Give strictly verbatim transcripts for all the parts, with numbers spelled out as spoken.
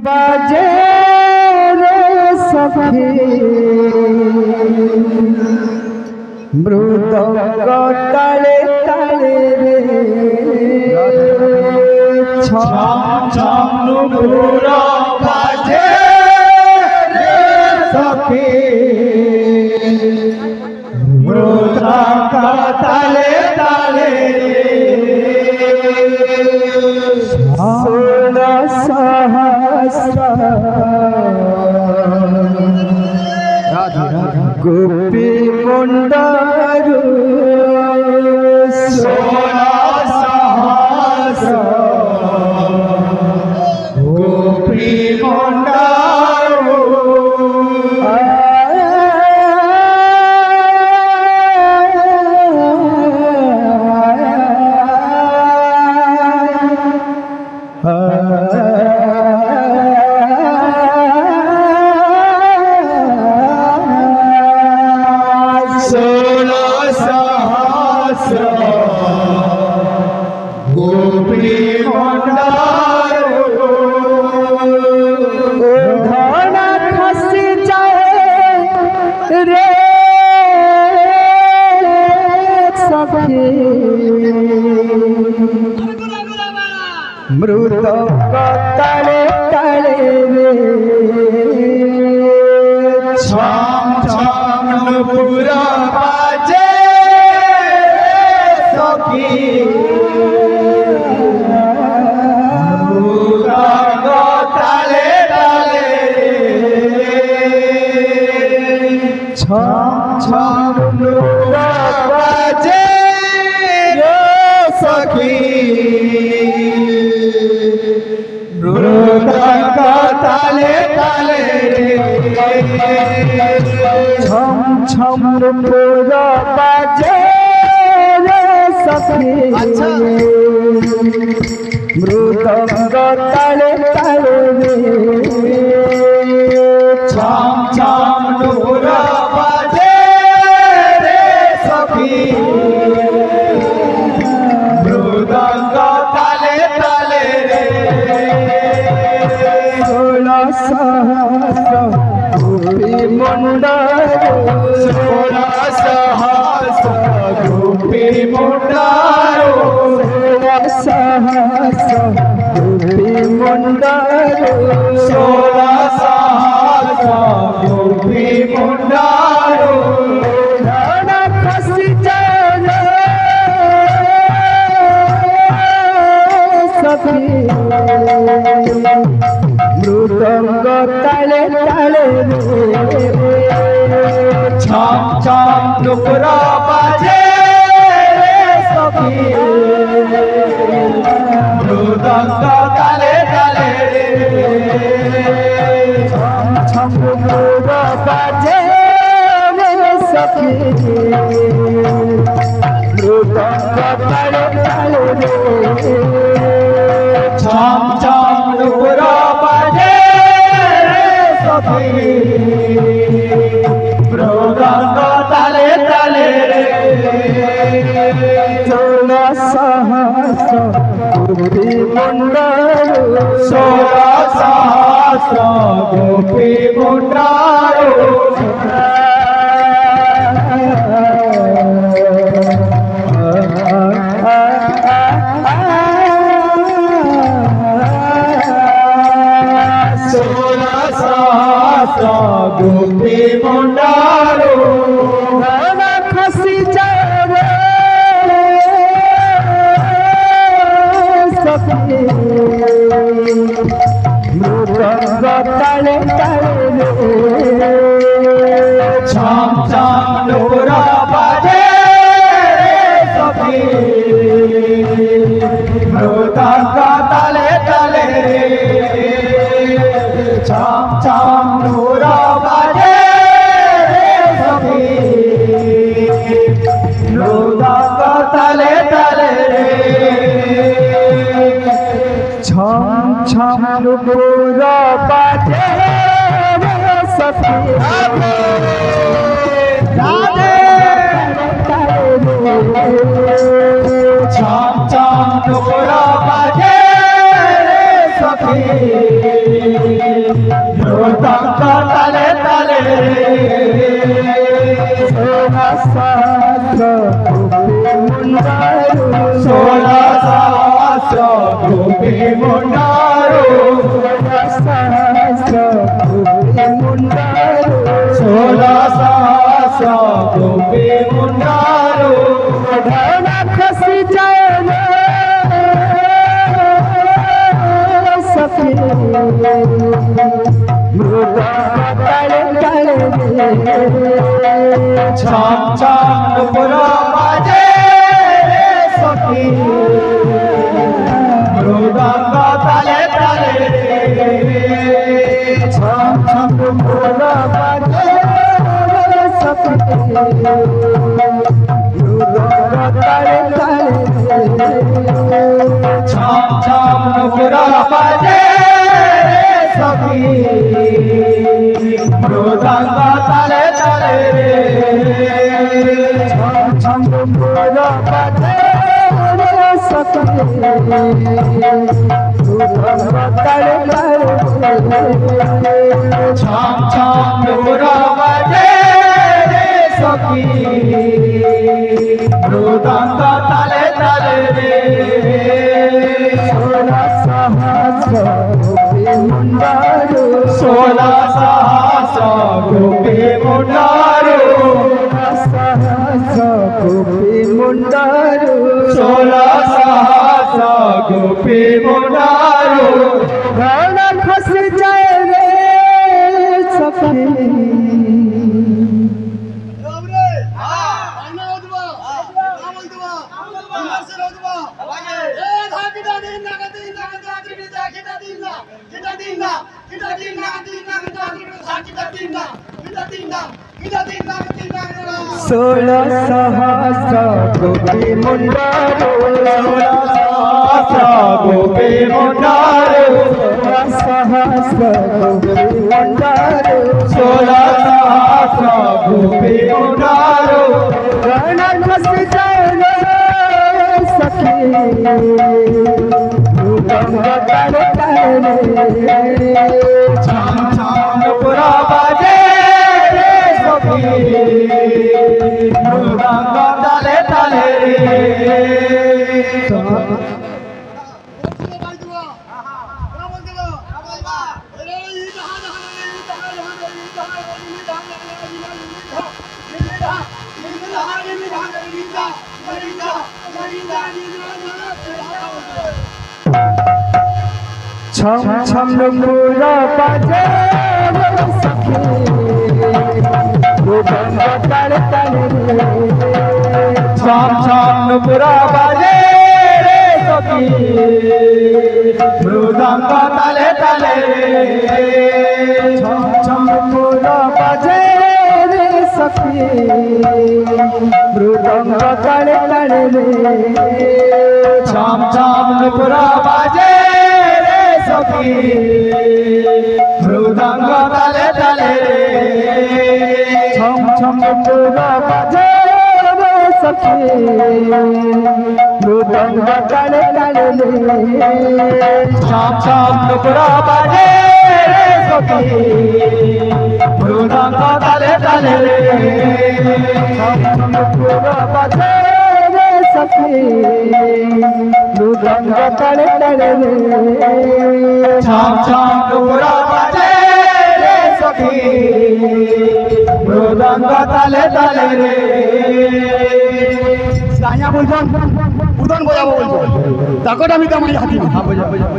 बाजे रे सखी मृदंग ताले ताले रे छम छम नुपुरा बाजे रे सखी मृदंग ताले ताले सोलह सहस्र गोपी मुंडारू सोलह सहस्र गोपी मुंडारू मृदंग ताले ताले रे छम छम नुपुरा बाजे सखी मृदंग ताले ताले छम छम नुपुरा बाजे सखी मृदंग ताले ताले छम छम नुपुरा बाजे रे सखी मृदंग ताले ताले छम छम नुपुरा बाजे रे सखी मृदंग ताले ताले सहस्र गोपी मुंडारू सोलह सहस्र गोपी मुंडारू सोलह सहस्र गोपी मुंडारू सोलह सहस्र गोपी मुंडारू राणा खसी जाए सखी मृदंग ताले ताले छम छम नुपुरा बाजे रे सखी मृदंग ताले ताले छम छम नुपुरा बाजे रे सखी मृदंग ताले ताले छम छम नुपुरा मृदंग ताले ताले सोलह सहस्र गोपी मुंडारू सोलह सहस्र गोपी मुंडारू गोपी मुंडारू राणा खसी जाए सखी मृदंग ताले ताले छम छम नुपुरा बाजे सखी मृदंग ताले ताले छम छम नुपुरा बाजे सखी मृदंग ताले ताले छम छम नुपुरा बाजे सखी छम छम नुपुरा बाजे सखी मृदंग ताले ताले छम छम नुपुर बाजे सखी मृदंग ताले ताले छम छम नुपुर बाजे सखी मृदंग ताले ताले छम छम नुपुर बाजे सखी मृदंग ताले ताले छम छम नुपुर बाजे सखी मृदंग ताले ताले छम छम नुपुर बाजे सखी मृदंग ताले ताले सोला सहस्र गोपी मुंडारू सोला सहस्र गोपी मुंडारू सहस्र गोपी मुंडारू सोला सहस्र गोपी मुंडारू घन खस जाए रे सखी सोलह सहस्र गोपी मुंडारू सोलह सहस्र गोपी मुंडारू सहस्र गोपी मुंडारू सोलह सहस्र गोपी मुंडारू गण खस जाए सखी मृदंग ताले ताले छम छम नुपुर बाजे सखी मृदंग ताले ताले छम छम नुपुर बाजे सखी मृदंग ताले ताले छम छम नुपुर बाजे सखी मृदंग ताले ताले छम छम नुपुर बाजे सखी मृदंग ताले ताले छम छम नुपुर बाजे सखी मृदंग ताले ताले छम छम नुपुर बाजे सखी मृदंग ताले ताले छम छम नुपुर बाजे सखी मृदंग ताले ताले छम छम नुपुर बाजे सखी मृदंग ताले ताले छम छम नुपुर बाजे सखी मृदंग ताले ताले साया बोलबो उदन बजाबो बोलबो ताकत आमी कामाई हाथी हां बजा बजा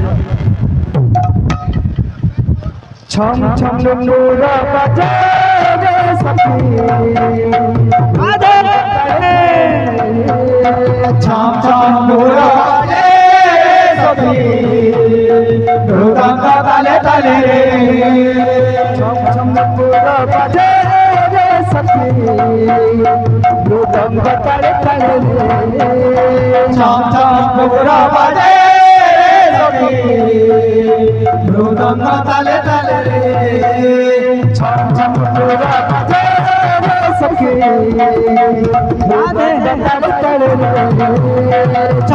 छम छम नुपुर बाजे सखी छम छम नुपुर बाजे सखी मृदंग ताले ताले छम छम नुपुर बाजे सखी मृदंग ताले ताले छम छम नुपुर बाजे सखी मृदंग ताले ताले छम छम नुपुर बाजे सखी मृदंग ताले ताले